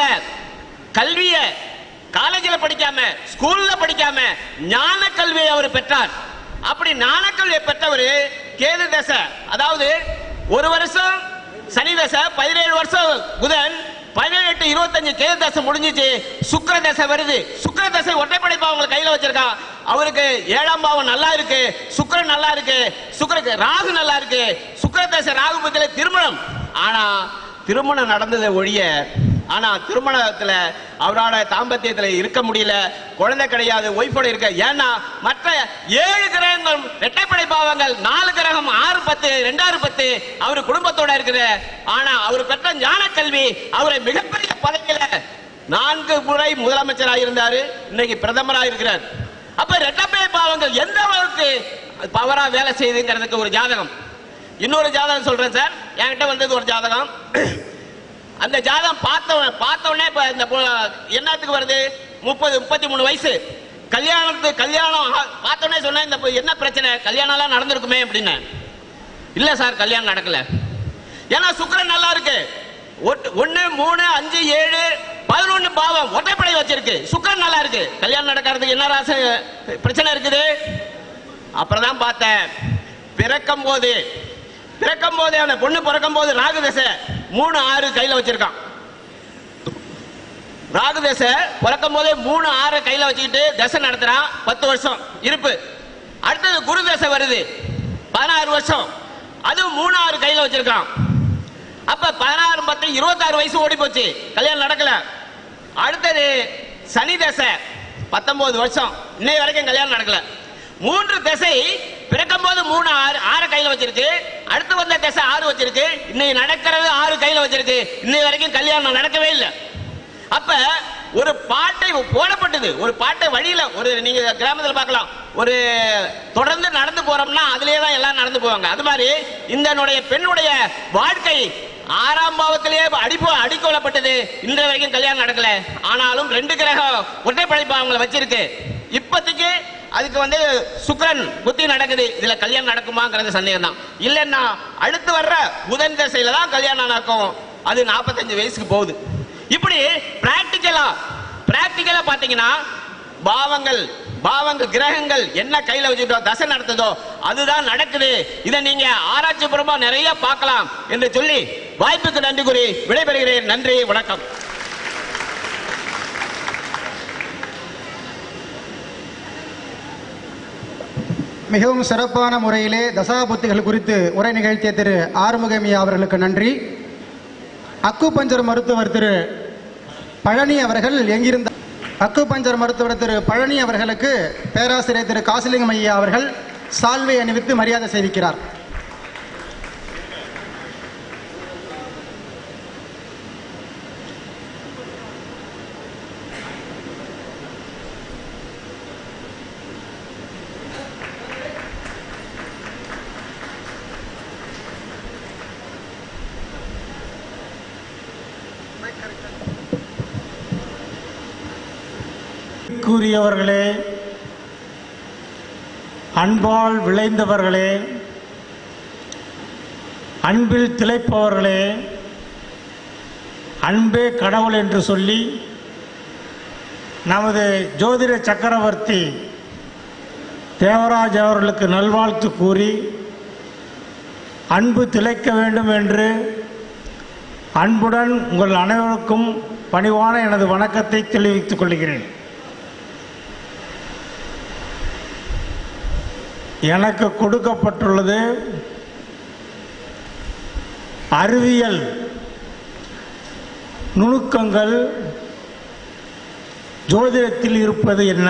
கல்விய காலேஜில் படிக்காம ஸ்கூல்ல படிக்காம ஞான கல்வியை அவர் பெற்றார். அப்படி ஞான கல்வியை பெற்றவர் கேது தசை, அதாவது ஒரு வருஷம் சனி தசை, பதினேழு வருஷம் புதன், பதினெட்டு இருபத்தஞ்சு கேது தசை முடிஞ்சிச்சு. சுக்கிர தசை வருது. சுக்கிர தசை ஒற்றைப்படை பாவங்களை கையில வச்சிருக்கான். அவருக்கு ஏழாம் பாவம் நல்லா இருக்கு, சுக்கிரன் நல்லா இருக்கு, சுக்கிர ராகு நல்லா இருக்கு. சுக்கிர தசை ராகு பத்தில திருமணம். ஆனா திருமணம் நடந்ததை ஒழிய ஆனா திருமணத்துல அவரோட தாம்பத்தியத்துல இருக்க முடியல, குழந்தை கிடையாது, ஒய்ஃபோட இருக்க. ஏன்னா மற்ற ஏழு கிரகங்கள் இரட்டைப்படை பாவங்கள், நாலு கிரகம் ஆறு பத்து ரெண்டாறு பத்து அவரு குடும்பத்தோட இருக்கிற. ஆனா அவர் பெற்ற ஞான கல்வி அவரை மிகப்பெரிய பதவியில நான்கு முறை முதலமைச்சராக இருந்தாரு, இன்னைக்கு பிரதமராக இருக்கிறார். அப்ப இரட்டைப்படை பாவங்கள் எந்த அளவுக்கு பவரா வேலை செய்யுதுங்கிறதுக்கு ஒரு ஜாதகம். இன்னொரு ஜாதகம் சொல்றேன் சார். என்கிட்ட வந்தது ஒரு ஜாதகம். அந்த ஜாதகம் பார்த்த பார்த்த உடனே இப்ப இந்த என்னத்துக்கு வருது, முப்பது முப்பத்தி மூணு வயசு கல்யாணத்துக்கு கல்யாணம் பார்த்த உடனே சொன்னேன், இந்த என்ன பிரச்சனை, கல்யாணம் எல்லாம் நடந்திருக்குமே அப்படின்னு. இல்ல சார், கல்யாணம் நடக்கல. ஏன்னா சுக்கிரன் நல்லா இருக்கு. ஒன்னு மூணு அஞ்சு ஏழு பதினொன்னு பாவம் ஒற்றைப்படை வச்சிருக்கு. சுக்கிரன் நல்லா இருக்கு, கல்யாணம் நடக்கிறதுக்கு என்ன ராசி பிரச்சனை இருக்குது. அப்புறம் தான் பார்த்தேன், பிறக்கும் போது பிறக்கும் போதே அந்த பொண்ணு பிறக்கும் போது ராகு தசை மூணு ஆறு கையில வச்சிருக்கான். ராகு தசை பிறக்கும் போதே மூணு ஆறு கையில வச்சுக்கிட்டு தசை நடத்துறான். பத்து வருஷம் இருப்பு. அடுத்தது குரு தசை வருது, பதினாறு வருஷம், அது மூணு ஆறு கையில வச்சிருக்கான். அப்ப பதினாறு பத்து இருபத்தாறு வயசு ஓடி போச்சு, கல்யாணம் நடக்கல. அடுத்தது சனி தசை பத்தொன்பது வருஷம், இன்னை வரைக்கும் கல்யாணம் நடக்கல. மூன்று தசை பிறக்கும் போது மூணு ஆறு ஆறு கையில வச்சிருக்கு. அடுத்து வந்த தசை ஆறு வச்சிருக்கு, இன்னைக்கு நடக்கிறது ஆறு கையில வச்சிருக்கு. இன்னை வரைக்கும் கல்யாணம் நடக்கவே இல்லை. அப்ப ஒரு பாட்டை போடப்பட்டது, ஒரு பாட்டை வழியில ஒரு நீங்க கிராமத்தில் பார்க்கலாம், ஒரு தொடர்ந்து நடந்து போறோம்னா அதுலயே தான் எல்லாம் நடந்து போவாங்க. அது மாதிரி இந்த பெண்ணுடைய வாழ்க்கை ஆறாம் பாவத்திலேயே அடிப்போ அடிக்கொள்ளப்பட்டது. இன்றைய வரைக்கும் கல்யாணம் நடக்கல. ஆனாலும் ரெண்டு கிரகம் ஒற்றைப்படை பாவங்களை வச்சிருக்கு. இப்போதைக்கு அதுக்கு வந்து சுக்கிரன் புத்தி நடக்குது. இதுல கல்யாணம் நடக்குமாங்கிறது சந்தேகம் தான். இல்லைன்னா அடுத்து வர்ற புதன் தசையில தான் கல்யாணம் நடக்கும். அது நாற்பத்தஞ்சு வயசுக்கு போகுது. இப்படி பிராக்டிக்கலா பிராக்டிக்கலா பாத்தீங்கன்னா பாவங்கள் பாவங்கள் கிரகங்கள் என்ன கையில வச்சுட்டோ தசை நடத்துதோ அதுதான் நடக்குது. இதை நீங்க ஆராய்ச்சி பூர்வமா நிறைய பார்க்கலாம் என்று சொல்லி வாய்ப்புக்கு நன்றி கூறி விடைபெறுகிறேன். நன்றி, வணக்கம். மிகவும் சிறப்பான முறையிலே தசாபுத்திகள் குறித்து உரை நிகழ்த்திய திரு ஆறுமுகமியா அவர்களுக்கு நன்றி. அக்கு பஞ்சர் மருத்துவர் திரு பழனி அவர்கள் எங்கிருந்த அக்கு பஞ்சர் மருத்துவர் திரு பழனி அவர்களுக்கு பேராசிரியர் திரு காசிலிங்கம் ஐயா அவர்கள் சால்வை அணிவித்து மரியாதை செய்விக்கிறார். கூறியவர்களே, அன்பால் விளைந்தவர்களே, அன்பில் திளைப்பவர்களே, அன்பே கடவுள் என்று சொல்லி நமது ஜோதிட சக்கரவர்த்தி தேவராஜ் அவர்களுக்கு நல்வாழ்த்து கூறி அன்பு திளைக்க வேண்டும் என்று அன்புடன் உங்கள் அனைவருக்கும் பணிவான எனது வணக்கத்தை தெரிவித்துக் கொள்கிறேன். எனக்கு கொடுக்கப்பட்டுள்ளது அறிவியல் நுணுக்கங்கள் ஜோதிடத்தில் இருப்பது என்ன.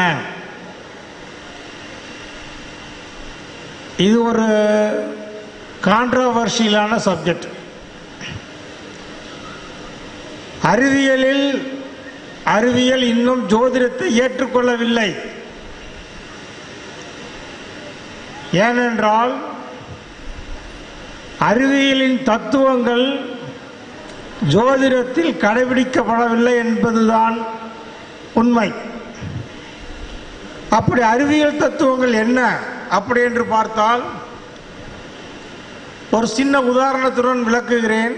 இது ஒரு கான்ட்ரோவர்ஷியலான சப்ஜெக்ட். அறிவியலில் அறிவியல் இன்னும் ஜோதிடத்தை ஏற்றுக்கொள்ளவில்லை. ஏனென்றால் அறிவியலின் தத்துவங்கள் ஜோதிடத்தில் கடைபிடிக்கப்படவில்லை என்பதுதான் உண்மை. அப்படி அறிவியல் தத்துவங்கள் என்ன அப்படி என்று பார்த்தால் ஒரு சின்ன உதாரணத்துடன் விளக்குகிறேன்.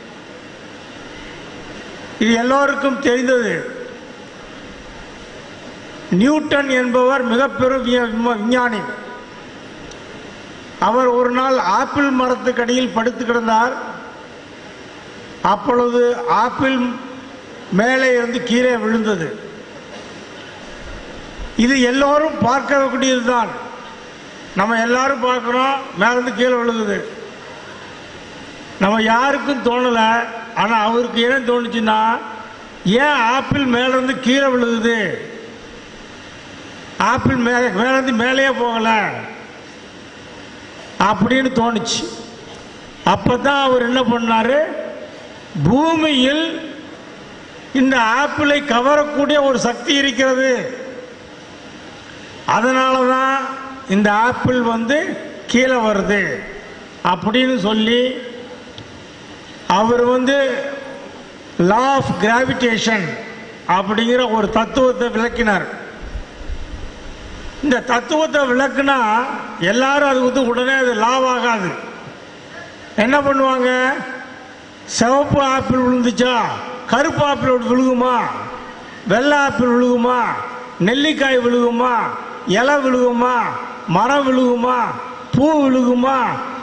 இது எல்லோருக்கும் தெரிந்தது. நியூட்டன் என்பவர் மிக பெரும் விஞ்ஞானி. அவர் ஒரு நாள் ஆப்பிள் மரத்துக்கடியில் படுத்து கிடந்தார். அப்பொழுது ஆப்பிள் மேலே இருந்து கீழே விழுந்தது. இது எல்லோரும் பார்க்கக்கூடியதுதான். நம்ம எல்லாரும் பார்க்கிறோம், மேலிருந்து கீழே விழுகுது. நம்ம யாருக்கும் தோணலை. ஆனால் அவருக்கு ஏன் தோணுச்சுன்னா, ஏன் ஆப்பிள் மேலிருந்து கீழே விழுகுது, ஆப்பிள் மேலே மேலேருந்து மேலேயே போகலை அப்படின்னு தோணுச்சு. அப்போ தான் அவர் என்ன பண்ணார், பூமியில் இந்த ஆப்பிளை கவரக்கூடிய ஒரு சக்தி இருக்கிறது, அதனால தான் இந்த ஆப்பிள் வந்து கீழே வருது அப்படின்னு சொல்லி அவர் வந்து லா ஆஃப் கிராவிடேஷன் அப்படிங்கிற ஒரு தத்துவத்தை விளக்கினார். இந்த தத்துவத்தை விளக்குனா எல்லாரும் அது வந்து உடனே அது லாவாகாது. என்ன பண்ணுவாங்க, சிவப்பு ஆப்பிள் விழுந்துச்சா கருப்பு ஆப்பிள் விழுகுமா, வெள்ளை ஆப்பிள் விழுகுமா, நெல்லிக்காய் விழுகுமா, இலை விழுகுமா, மரம் விழுகுமா, பூ விழுகுமா,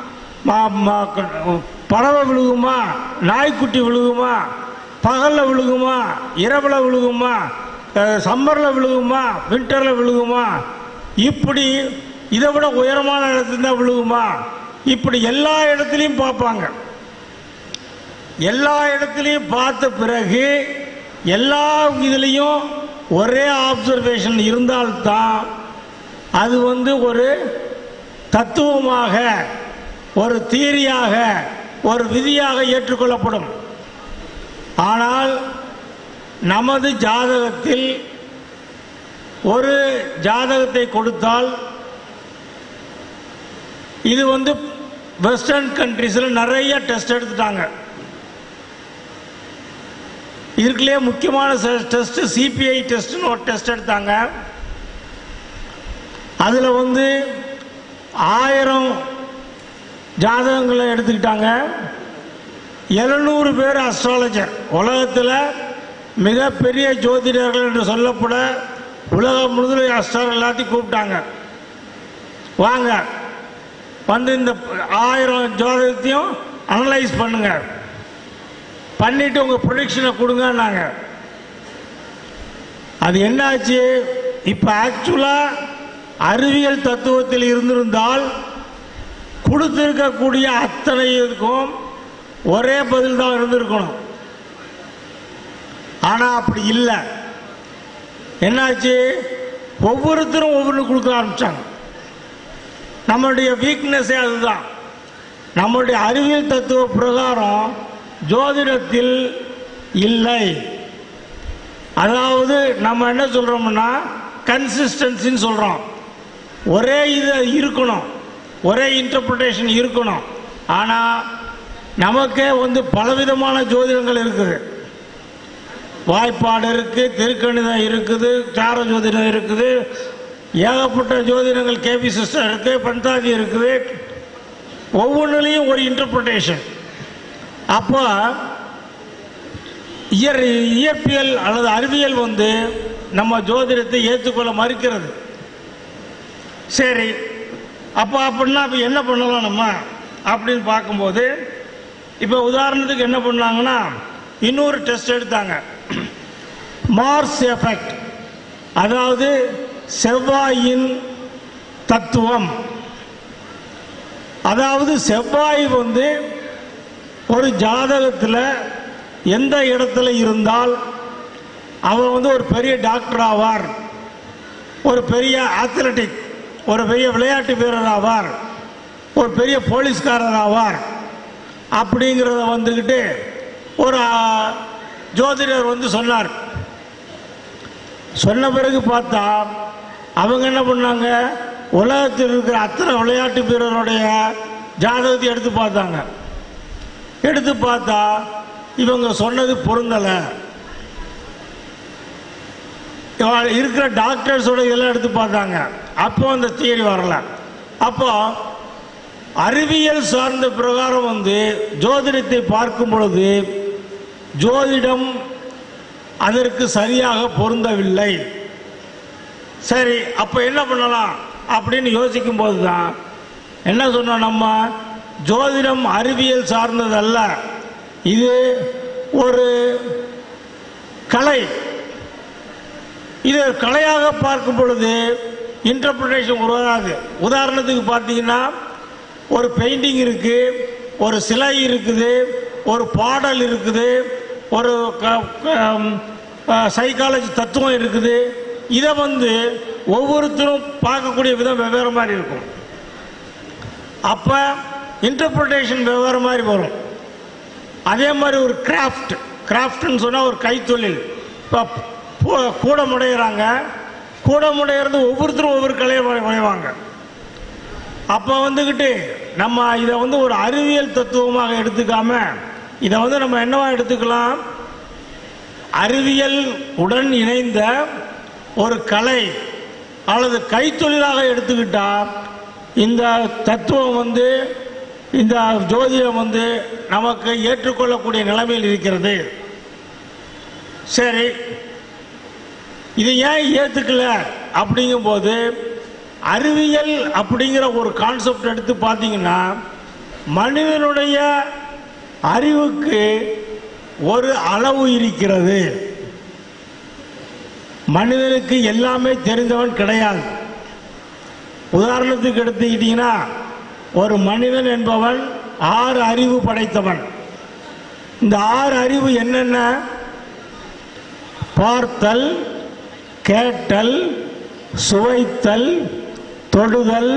பறவை விழுகுமா, நாய்க்குட்டி விழுகுமா, பகல்ல விழுகுமா, இரவுல விழுகுமா, சம்மர்ல விழுகுமா, வின்டர்ல விழுகுமா, இப்படி இதை விட உயரமான இடத்துல தான் விழுகுமா, இப்படி எல்லா இடத்துலையும் பார்ப்பாங்க. எல்லா இடத்துலையும் பார்த்த பிறகு எல்லா இதுலேயும் ஒரே ஆப்சர்வேஷன் இருந்தால்தான் அது வந்து ஒரு தத்துவமாக, ஒரு தியரியாக, ஒரு விதியாக ஏற்றுக்கொள்ளப்படும். ஆனால் நமது ஜாதகத்தில் ஒரு ஜாதகத்தை கொடுத்தால், இது வந்து வெஸ்டர்ன் கண்ட்ரீஸில் நிறைய டெஸ்ட் எடுத்துட்டாங்க. இதுக்குள்ளே முக்கியமான டெஸ்ட் சிபிஐ டெஸ்ட்னு ஒரு டெஸ்ட் எடுத்தாங்க. அதில் வந்து ஆயிரம் ஜாதகங்களை எடுத்துக்கிட்டாங்க. எழுநூறு பேர் அஸ்ட்ராலஜர், உலகத்தில் மிகப்பெரிய ஜோதிடர்கள் என்று சொல்லப்பட உலகம் முழுவதும் அஸ்ட்ராலஜர் எல்லாத்தையும் கூப்பிட்டாங்க. வாங்க வந்து இந்த ஆயிரம் ஜோதிடத்தையும் அனலைஸ் பண்ணுங்க, பண்ணிட்டு உங்க ப்ரொடிக்ஷனை கொடுங்கன்னாங்க. அது என்னாச்சு, இப்போ ஆக்சுவலாக அறிவியல் தத்துவத்தில் இருந்திருந்தால் கொடுத்திருக்கக்கூடிய அத்தனை இதுக்கும் ஒரே பதில் தான் இருந்திருக்கணும். ஆனால் அப்படி இல்லை. என்னாச்சு, ஒவ்வொருத்தரும் ஒவ்வொன்று கொடுக்க ஆரம்பிச்சாங்க. நம்மளுடைய வீக்னஸே அதுதான். நம்மளுடைய அறிவியல் தத்துவ பிரகாரம் ஜோதிடத்தில் இல்லை. அதாவது நம்ம என்ன சொல்றோம்னா கன்சிஸ்டன்சின்னு சொல்றோம். ஒரே இது இருக்கணும், ஒரே இன்டர்பிரிட்டேஷன் இருக்கணும். ஆனால் நமக்கே வந்து பலவிதமான ஜோதிடங்கள் இருக்குது. வாய்ப்பாடு இருக்கு, திருக்கணிதம் இருக்குது, சார ஜோதிடம் இருக்குது, ஏகப்பட்ட ஜோதிடங்கள், கேபி சிஸ்டம் இருக்கு, பந்தாதி இருக்குது. ஒவ்வொன்றுலையும் ஒரு இன்டர்பிரிட்டேஷன். அப்போ இயற் இயற்பியல் அல்லது அறிவியல் வந்து நம்ம ஜோதிடத்தை ஏற்றுக்கொள்ள மறுக்கிறது. சரி, அப்போ அப்படின்னா இப்போ என்ன பண்ணலாம் நம்ம அப்படின்னு பார்க்கும்போது, இப்போ உதாரணத்துக்கு என்ன பண்ணாங்கன்னா இன்னொரு டெஸ்ட் எடுத்தாங்க, மார்ஸ் எஃபெக்ட், அதாவது செவ்வாயின் தத்துவம். அதாவது செவ்வாய் வந்து ஒரு ஜாதகத்தில் எந்த இடத்துல இருந்தால் அவர் வந்து ஒரு பெரிய டாக்டர் ஆவார், ஒரு பெரிய அத்லட்டிக், ஒரு பெரிய விளையாட்டு வீரர் ஆவார், ஒரு பெரிய போலீஸ்காரர் ஆவார் அப்படிங்கிறத வந்துக்கிட்டு ஒரு ஜோதிடர் வந்து சொன்னார். சொன்ன பிறகு பார்த்தா அவங்க என்ன பண்ணாங்க, உலகத்தில் இருக்கிற அத்தனை விளையாட்டு வீரருடைய ஜாதகத்தை எடுத்து பார்த்தாங்க. எடுத்து பார்த்தா இவங்க சொன்னது பொருந்தலை. இருக்கிற டாக்டர்ஸோட இதெல்லாம் எடுத்து பார்த்தாங்க, அப்போ அந்த தியரி வரல. அப்போ அறிவியல் சார்ந்த பிரகாரம் வந்து ஜோதிடத்தை பார்க்கும் பொழுது ஜோதிடம் அதற்கு சரியாக பொருந்தவில்லை. சரி, அப்போ என்ன பண்ணலாம் அப்படின்னு யோசிக்கும் போது தான் என்ன சொன்னோம், நம்ம ஜோதிடம் அறிவியல் சார்ந்ததல்ல, இது ஒரு கலை. இது கலையாக பார்க்கும் பொழுது இன்டர்பிரிட்டேஷன் உருவாகாது. உதாரணத்துக்கு பார்த்தீங்கன்னா ஒரு பெயிண்டிங் இருக்கு, ஒரு சிலை இருக்குது, ஒரு பாடல் இருக்குது, ஒரு சைக்காலஜி தத்துவம் இருக்குது. இதை வந்து ஒவ்வொருத்தரும் பார்க்கக்கூடிய விதம் வெவ்வேறு மாதிரி இருக்கும். அப்போ இன்டர்பிரிட்டேஷன் வெவ்வேறு மாதிரி வரும். அதே மாதிரி ஒரு கிராஃப்ட், கிராஃப்ட்னு சொன்னால் ஒரு கைத்தொழில். இப்போ கூட முடையிறாங்க, கூட முடையிறது ஒவ்வொருத்தரும் ஒவ்வொரு கலையை முனைவாங்க. அப்போ வந்துக்கிட்டு நம்ம இதை வந்து ஒரு அறிவியல் தத்துவமாக எடுத்துக்காம இதை வந்து நம்ம என்னவா எடுத்துக்கலாம், அறிவியல் உடன் இணைந்த ஒரு கலை அல்லது கைத்தொழிலாக எடுத்துக்கிட்டா இந்த தத்துவம் வந்து, இந்த ஜோதிடம் வந்து நமக்கு ஏற்றுக்கொள்ளக்கூடிய நிலைமையில் இருக்கிறது. சரி, இது ஏன் ஏற்றுக்கல அப்படிங்கும்போது, அறிவியல் அப்படிங்கிற ஒரு கான்செப்ட் எடுத்து பார்த்தீங்கன்னா மனிதனுடைய அறிவுக்கு ஒரு அளவு இருக்கிறது. மனிதனுக்கு எல்லாமே தெரிந்தவன் கிடையாது. உதாரணத்துக்கு எடுத்துக்கிட்டீங்கன்னா ஒரு மனிதன் என்பவன் ஆறு அறிவு படைத்தவன். இந்த ஆறு அறிவு என்னென்ன? பார்த்தல், கேட்டல், சுவைத்தல், தொடுதல்,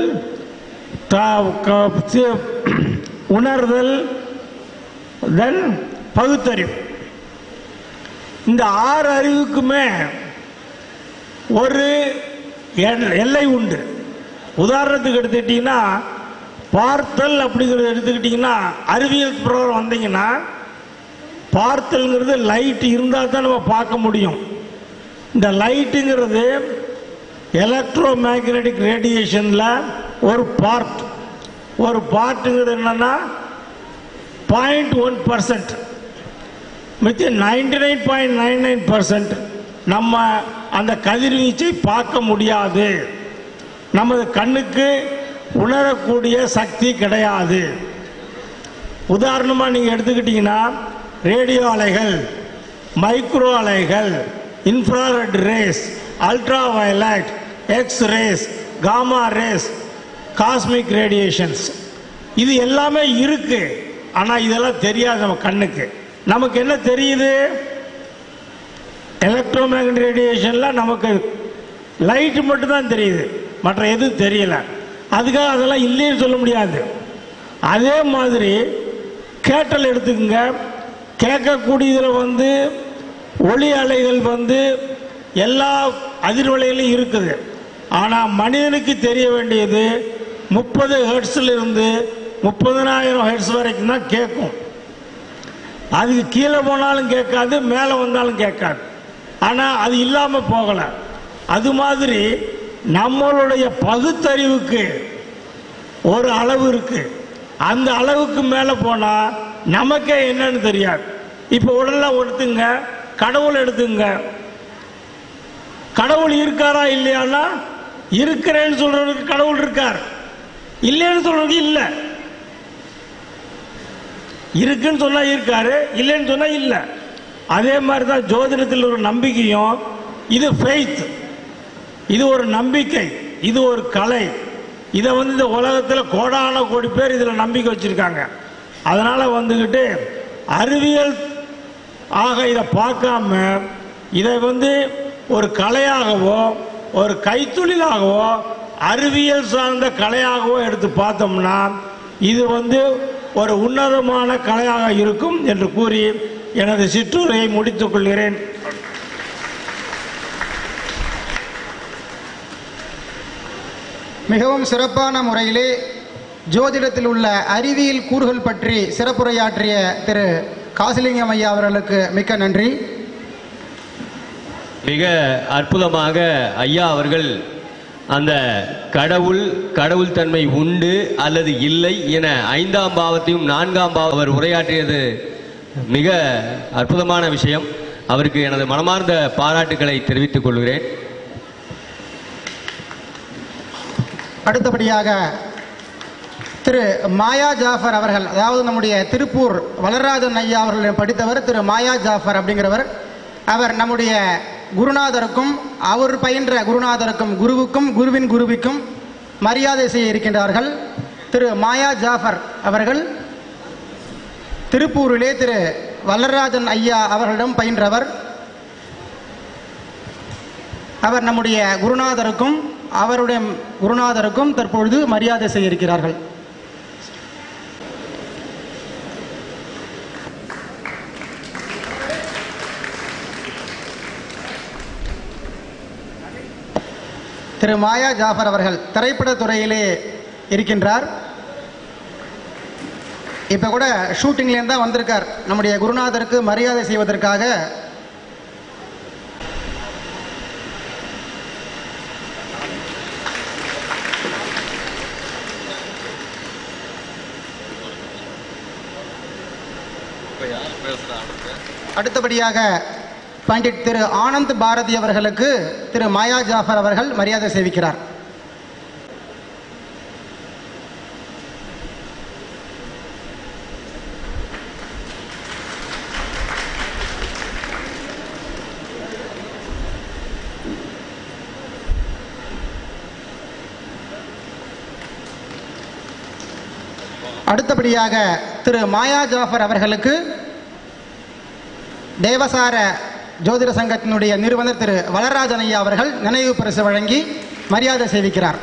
உணர்தல், தென் பகுத்தறிவு. இந்த ஆறு அறிவுக்குமே ஒரு எல்லை உண்டு. உதாரணத்துக்கு எடுத்துக்கிட்டீங்கன்னா பார்த்தல் அப்படிங்கிறது எடுத்துக்கிட்டீங்கன்னா அறிவியல் பிரகாரம் வந்தீங்கன்னா பார்த்தல்ங்கிறது லைட் இருந்தால் தான் நம்ம பார்க்க முடியும். இந்த லைட்டுங்கிறது எலக்ட்ரோ மேக்னெட்டிக் ரேடியேஷனில் ஒரு பார்ட். ஒரு பார்ட்டுங்கிறது என்னன்னா பாயிண்ட் ஒன் பர்சன்ட், மிச்ச ninety nine point nine nine percent நம்ம அந்த கதிர்வீச்சை பார்க்க முடியாது. நமது கண்ணுக்கு உணரக்கூடிய சக்தி கிடையாது. உதாரணமாக நீங்கள் எடுத்துக்கிட்டீங்கன்னா ரேடியோ அலைகள், மைக்ரோ அலைகள், infrared rays, ultraviolet, X rays, gamma rays, cosmic radiations, இது எல்லாமே இருக்கு. ஆனால் இதெல்லாம் தெரியாது நம்ம கண்ணுக்கு. நமக்கு என்ன தெரியுது? எலக்ட்ரோ மேக்னெட்டிக் ரேடியேஷனில் நமக்கு லைட்டு மட்டும்தான் தெரியுது, மற்ற எதுவும் தெரியல. அதுக்காக அதெல்லாம் இல்லைன்னு சொல்ல முடியாது. அதே மாதிரி கேட்டல் எடுத்துக்கங்க. கேட்கக்கூடியதில் வந்து ஒளி அலைகள் வந்து எல்லா அதிர்வலைகளும் இருக்குது. ஆனால் மனிதனுக்கு தெரிய வேண்டியது முப்பது ஹெர்ட்ஸில் இருந்து முப்பதனாயிரம் ஹெர்ட்ஸ் வரைக்கும் தான் கேட்கும். அதுக்கு கீழே போனாலும் கேட்காது, மேலே வந்தாலும் கேட்காது. ஆனால் அது இல்லாமல் போகலை. அது மாதிரி நம்மளுடைய பகுத்தறிவுக்கு ஒரு அளவு இருக்கு. அந்த அளவுக்கு மேலே போனால் நமக்கே என்னன்னு தெரியாது. இப்போ உடனே எடுத்துங்க, கடவுள் எடுத்துங்க. கடவுள் இருக்காரா இல்லையானா இருக்கிறேன்னு சொல்றவனுக்கு கடவுள் இருக்கார், இல்லைன்னு சொல்றவனுக்கு இல்லை. இருக்குன்னு சொன்னா இருக்காரு, இல்லைன்னு சொன்னா இல்லை. அதே மாதிரி தான் ஜோதிடத்தில் ஒரு நம்பிக்கையும், இது ஃபெய்த், இது ஒரு நம்பிக்கை, இது ஒரு கலை. இதை வந்து இந்த உலகத்தில் கோடான கோடி பேர் இதில் நம்பிக்கை வச்சிருக்காங்க. அதனால வந்துக்கிட்டு அறிவியல் ஆக இதை பார்க்காம இதை வந்து ஒரு கலையாகவோ ஒரு கைத்தொழிலாகவோ அறிவியல் சார்ந்த கலையாகவோ எடுத்து பார்த்தோம்னா இது வந்து ஒரு உன்னதமான கலையாக இருக்கும் என்று கூறி எனது சிற்றுரையை முடித்துக் கொள்கிறேன். மிகவும் சிறப்பான முறையிலே ஜோதிடத்தில் உள்ள அறிவியல் கூறுகள் பற்றி சிறப்புரையாற்றிய திரு காசிலிங்கம் ஐயா அவர்களுக்கு மிக்க நன்றி. மிக அற்புதமாக ஐயா அவர்கள் அந்த கடவுள் கடவுள் தன்மை உண்டு அல்லது இல்லை என ஐந்தாம் பாவத்தையும் நான்காம் பாவம் அவர் உரையாற்றியது மிக அற்புதமான விஷயம். அவருக்கு எனது மனமார்ந்த பாராட்டுக்களை தெரிவித்துக் கொள்கிறேன். அடுத்தபடியாக திரு மாயா ஜாஃபர் அவர்கள், அதாவது நம்முடைய திருப்பூர் வளராஜன் ஐயா அவர்கள் படித்தவர் திரு மாயா ஜாஃபர் அப்படிங்கிறவர். அவர் நம்முடைய குருநாதருக்கும் அவர் பயின்ற குருநாதருக்கும் குருவுக்கும் குருவின் குருவிக்கும் மரியாதை செய்ய இருக்கின்றார்கள். திரு மாயா ஜாஃபர் அவர்கள் திருப்பூரிலே திரு வளராஜன் ஐயா அவர்களிடம் பயின்றவர். அவர் நம்முடைய குருநாதருக்கும் அவருடைய குருநாதருக்கும் தற்பொழுது மரியாதை செய்ய இருக்கிறார்கள். திரு மாயா ஜாஃபர் அவர்கள் திரைப்பட துறையிலே இருக்கின்றார். இப்போ கூட ஷூட்டிங்லேருந்து தான் வந்திருக்கார். நம்முடைய குருநாதருக்கு மரியாதை செய்வதற்காக அடுத்தபடியாக பண்டிட் திரு ஆனந்த் பாரதி அவர்களுக்கு திரு மாயா ஜாஃபர் அவர்கள் மரியாதை செய்விக்கிறார். அடுத்தபடியாக திரு மாயா ஜாஃபர் அவர்களுக்கு தேவசார ஜோதிட சங்கத்தினுடைய நிறுவனர் திரு வளராஜன் ஐயா அவர்கள் நினைவு பரிசு வழங்கி மரியாதை செய்விக்கிறார்.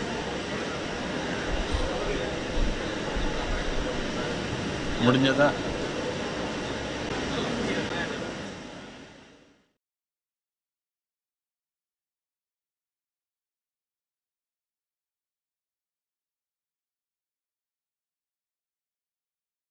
முடிஞ்சதா?